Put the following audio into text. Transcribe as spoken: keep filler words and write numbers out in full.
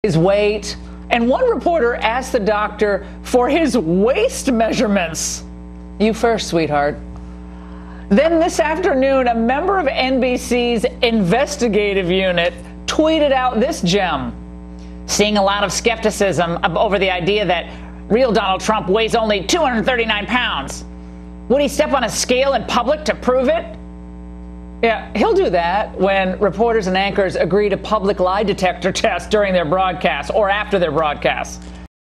his weight, and one reporter asked the doctor for his waist measurements. You first, sweetheart. Then this afternoon, a member of N B C's investigative unit tweeted out this gem. Seeing a lot of skepticism over the idea that real Donald Trump weighs only two hundred thirty-nine pounds. Would he step on a scale in public to prove it? Yeah, he'll do that when reporters and anchors agree to public lie detector tests during their broadcasts or after their broadcasts.